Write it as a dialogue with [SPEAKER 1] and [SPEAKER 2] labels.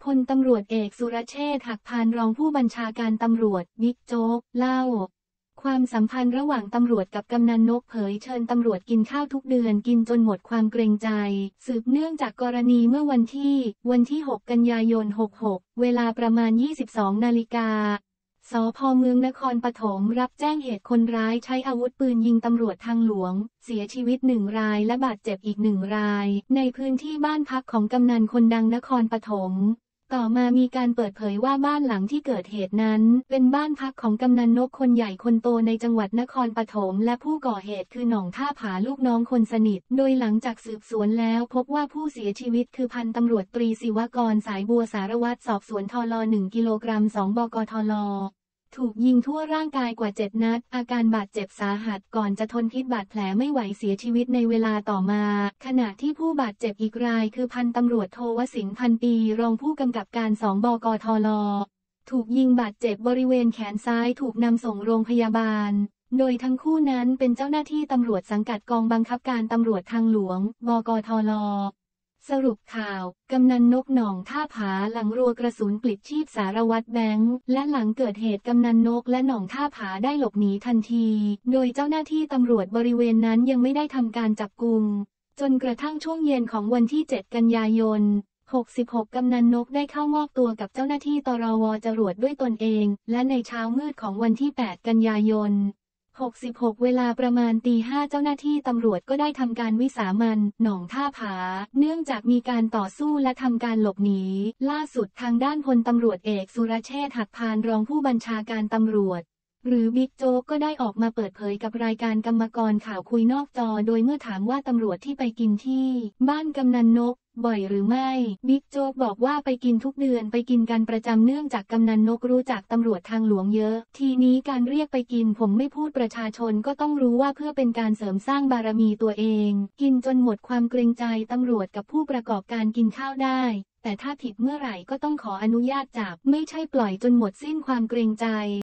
[SPEAKER 1] ลตำรวจเอกสุรเชษฐ์ หักพานรองผู้บัญชาการตำรวจบิ๊กโจ๊กเล่าความสัมพันธ์ระหว่างตำรวจกับกำนันนกเผยเชิญตำรวจกินข้าวทุกเดือนกินจนหมดความเกรงใจสืบเนื่องจากกรณีเมื่อวันที่ 6 กันยายน 66 เวลาประมาณ 22 นาฬิกาสภ.เมืองนครปฐมรับแจ้งเหตุคนร้ายใช้อาวุธปืนยิงตำรวจทางหลวงเสียชีวิต1 รายและบาดเจ็บอีก1 รายในพื้นที่บ้านพักของกำนันคนดังนครปฐมต่อมามีการเปิดเผยว่าบ้านหลังที่เกิดเหตุนั้นเป็นบ้านพักของกำนันนกคนใหญ่คนโตในจังหวัดนครปฐมและผู้ก่อเหตุคือหน่องท่าผาลูกน้องคนสนิทโดยหลังจากสืบสวนแล้วพบว่าผู้เสียชีวิตคือพันตำรวจตรีศิวกรสายบัวสารวัตรสอบสวนทล1 กิโลกรัม 2 บกทลถูกยิงทั่วร่างกายกว่า7 นัดอาการบาดเจ็บสาหัสก่อนจะทนพิษบาดแผลไม่ไหวเสียชีวิตในเวลาต่อมาขณะที่ผู้บาดเจ็บอีกรายคือพันตำรวจโทวสินทร์ พันปีรองผู้กำกับการ2 บกทลถูกยิงบาดเจ็บบริเวณแขนซ้ายถูกนำส่งโรงพยาบาลโดยทั้งคู่นั้นเป็นเจ้าหน้าที่ตำรวจสังกัดกองบังคับการตำรวจทางหลวงบกทลสรุปข่าวกำนันนกหน่องท่าผาหลังรัวกระสุนปลิดชีพสารวัตรแบงค์และหลังเกิดเหตุกำนันนกและหน่องท่าผาได้หลบหนีทันทีโดยเจ้าหน้าที่ตำรวจบริเวณนั้นยังไม่ได้ทำการจับกุมจนกระทั่งช่วงเย็นของวันที่ 7 กันยายน 66 กำนันนกได้เข้ามอบตัวกับเจ้าหน้าที่ตรว.จรวดด้วยตนเองและในเช้ามืดของวันที่ 8 กันยายน66 เวลาประมาณตี 5เจ้าหน้าที่ตำรวจก็ได้ทำการวิสามัญหน่องท่าผาเนื่องจากมีการต่อสู้และทำการหลบหนีล่าสุดทางด้านพลตำรวจเอกสุรเชษฐ์ หักพานรองผู้บัญชาการตำรวจหรือบิ๊กโจ๊กก็ได้ออกมาเปิดเผยกับรายการกรรมกรข่าวคุยนอกจอโดยเมื่อถามว่าตำรวจที่ไปกินที่บ้านกำนันนกบ่อยหรือไม่บิ๊กโจ๊กบอกว่าไปกินทุกเดือนไปกินกันประจำเนื่องจากกำนันนกรู้จักตำรวจทางหลวงเยอะทีนี้การเรียกไปกินผมไม่พูดประชาชนก็ต้องรู้ว่าเพื่อเป็นการเสริมสร้างบารมีตัวเองกินจนหมดความเกรงใจตำรวจกับผู้ประกอบการกินข้าวได้แต่ถ้าผิดเมื่อไหร่ก็ต้องขออนุญาตจับไม่ใช่ปล่อยจนหมดสิ้นความเกรงใจ